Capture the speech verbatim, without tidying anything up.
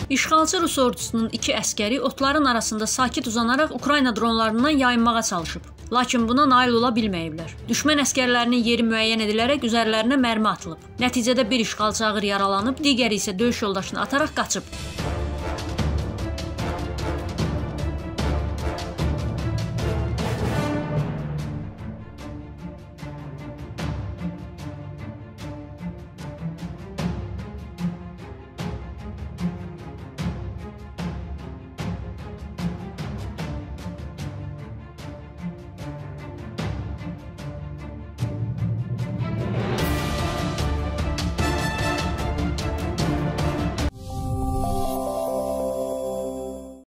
İşğalçı Rus ordusunun iki əskəri otların arasında sakit uzanaraq Ukrayna dronlarından yayınmağa çalışıb. Lakin buna nail ola bilməyiblər. Düşmən əskərlərinin yeri müəyyən edilərək üzərlərinə mərmi atılıb. Nəticədə bir işğalçı ağır yaralanıb, digəri isə döyüş yoldaşını ataraq qaçıb.